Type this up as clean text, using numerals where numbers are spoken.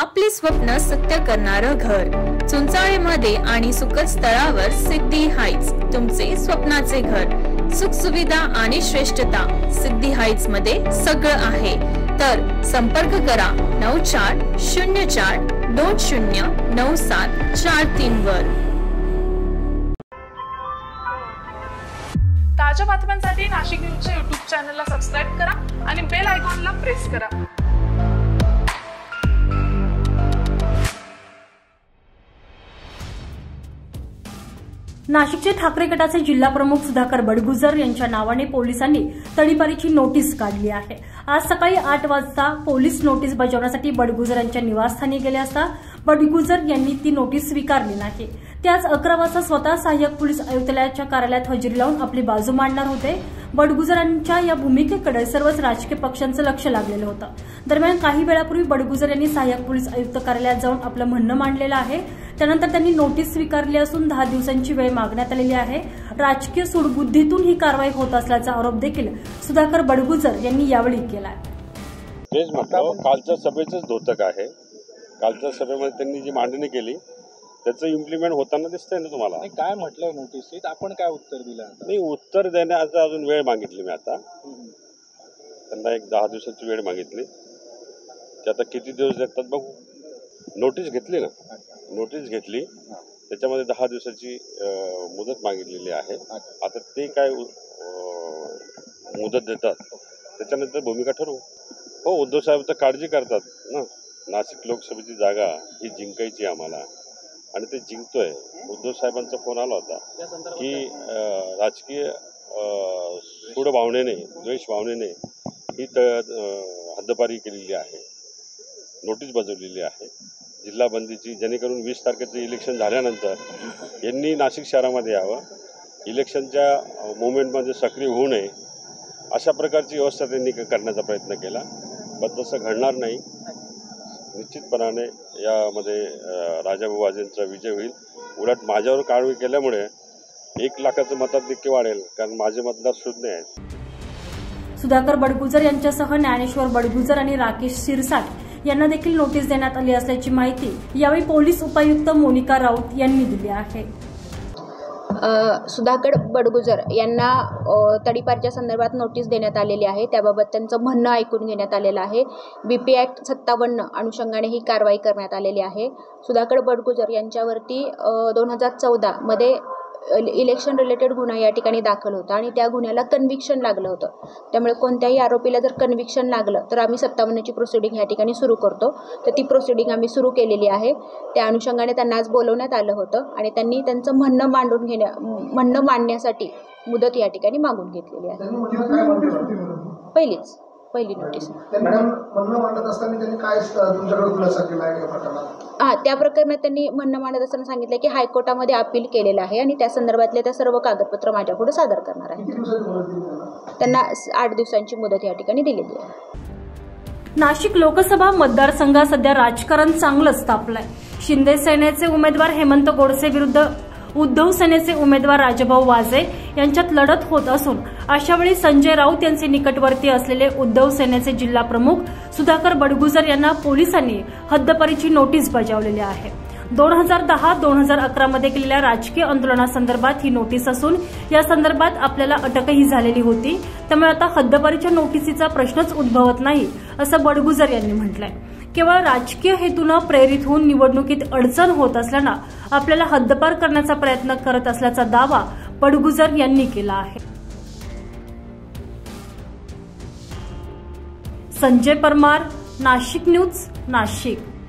आपले स्वप्न सत्य करणारं घर चुंचाळेमध्ये आणि सुकच तळावर सिद्धी हाइट्स तुमचे स्वप्नाचे घर सुख सुविधा आणि श्रेष्ठता सिद्धी हाइट्स मध्ये सगळं आहे तर संपर्क करा 94209743 वर। ताज्या बातम्यांसाठी नाशिक न्यूजच्या YouTube चॅनलला सबस्क्राइब करा आणि बेल आयकॉनला प्रेस करा। नाशिकचे ठाकरे गटाचे जिल्हा प्रमुख सुधाकर बडगुजर यांच्या नावाने पोलिसांनी तडीपारीची नोटीस काढली आहे। आज सकाळी 8 वाजता पोलीस नोटीस बजावण्यासाठी बडगुजर यांच्या निवासस्थानी गेले असता बडगुजर यांनी ती नोटीस स्वीकारली नाही। ते आज 11 वाजता स्वतः सहाय्यक पोलीस आयुक्तालयाच्या कार्यालयात हजेरी लावून आपली बाजू मांडणार होते। बडगुजरांच्या या भूमिकेकडे सर्वच राजकीय पक्षांचं लक्ष लागलेलं होतं। दरम्यान काही वेळापूर्वी बडगुजर यांनी सहाय्यक पोलीस आयुक्त कार्यालयात जाऊन आपलं म्हणणं मांडलेलं आहे। त्यानंतर त्यांनी नोटीस स्वीकारली असून 10 दिवसांची वेळ मागण्यात आलेली आहे। राजकीय सूडबुद्धीतून ही कारवाई होत असल्याचा आरोप देखील सुधाकर बडगुजर यांनी यावेळी केला। तेच म्हटलं कालच्या सभेचंच द्योतक आहे। कालच्या सभेमध्ये त्यांनी जी मांडणी केली त्याचं इम्प्लिमेंट होताना दिसतंय ना तुम्हाला। काय म्हटलंय नोटीसीत, आपण काय उत्तर दिलं? नाही, उत्तर देण्याचा अजून वेळ मागितली मी आता त्यांना। एक 10 दिवसाची वेळ मागितली की आता किती दिवस देतात बघू। नोटीस घेतली ना, नोटीस घेतली त्याच्यामध्ये 10 दिवसाची मुदत मागितलेली आहे। आता ते काय मुदत देतात त्याच्यानंतर भूमिका ठरवू। हो, उद्धव साहेब तर काळजी करतात ना। नाशिक लोकसभेची जागा ही जिंकायची आम्हाला आणि ते जिंकतोय। उद्धव साहेबांचा फोन आला होता की राजकीय सूड भावनेने, द्वेष भावनेने ही हद्दपारी केलेली आहे, नोटीस बजावलेली आहे जिल्हा बंदीची, जेणेकरून 20 तारखेचं इलेक्शन झाल्यानंतर यांनी नाशिक शहरामध्ये यावं, इलेक्शनच्या मुवमेंटमध्ये सक्रिय होऊ नये अशा प्रकारची व्यवस्था त्यांनी करण्याचा प्रयत्न केला। पण तसं घडणार नाही। निश्चितपणाने यामध्ये राजाभाऊ वाजेंचा विजय होईल। उलट माझ्यावर कारवाई केल्यामुळे 1 लाखाचं मताधिक्य वाढेल, कारण माझे मतदार शून्य आहेत। सुधाकर बडगुजर यांच्यासह ज्ञानेश्वर बडगुजर आणि राकेश शिरसाट यांना देखील नोटीस देण्यात आली असल्याची माहिती यावेळी पोलीस उपायुक्त मोनिका राऊत यांनी दिली आहे। सुधाकर बडगुजर यांना तडीपारच्या संदर्भात नोटीस देण्यात आलेली आहे। त्याबाबत त्यांचं म्हणणं ऐकून घेण्यात आलेलं आहे। BP ॲक्ट 57 अनुषंगाने ही कारवाई करण्यात आलेली आहे। सुधाकर बडगुजर यांच्यावरती 2014 मध्ये इलेक्शन रिलेटेड गुन्हा या ठिकाणी दाखल होता आणि त्या गुन्ह्याला कन्व्हिक्शन लागलं होतं। त्यामुळे कोणत्याही आरोपीला जर कन्व्हिक्शन लागलं तर आम्ही 57ची प्रोसिडिंग या ठिकाणी सुरू करतो। तर ती प्रोसिडिंग आम्ही सुरू केलेली आहे। त्या अनुषंगाने त्यांना आज बोलवण्यात आलं होतं आणि त्यांनी त्यांचं म्हणणं मांडण्यासाठी मुदत या ठिकाणी मागून घेतलेली आहे। पहिली नोटीस। त्या प्रकरणात त्यांनी म्हणणं मांडत असताना सांगितलं की हायकोर्टामध्ये अपील केलेलं आहे आणि त्या संदर्भातले त्या सर्व कागदपत्र माझ्यापुढे सादर करणार आहे। त्यांना 8 दिवसांची मुदत या ठिकाणी दिलेली आहे। नाशिक लोकसभा मतदारसंघात सध्या राजकारण चांगलंच तापलंय। शिंदे सेनेचे उमेदवार हेमंत गोडसे विरुद्ध उद्धव सेनेचे उमेदवार राजाभाऊ वाजे यांच्यात लढत होत असून अशावेळी संजय राऊत यांचे निकटवर्ती असलेले उद्धव सेनेचे जिल्हा प्रमुख सुधाकर बडगुजर यांना पोलिसांनी हद्दपारीची नोटीस बजावलेली आहे। 2010-2011 मध्ये केलेल्या राजकीय आंदोलनासंदर्भात ही नोटीस असून या संदर्भात आपल्याला अटकही झालेली होती। त्यामुळे आता हद्दपारीच्या नोटीसीचा प्रश्नच उद्भवत नाही असं बडगुजर यांनी म्हटलंय। केवळ राजकीय हेतूनं प्रेरित होऊन निवडणुकीत अडचण होत असल्यानं आपल्याला हद्दपार करण्याचा प्रयत्न करत असल्याचा दावा बडगुजर यांनी केला आहे। संजय परमार, नाशिक न्यूज, नाशिक।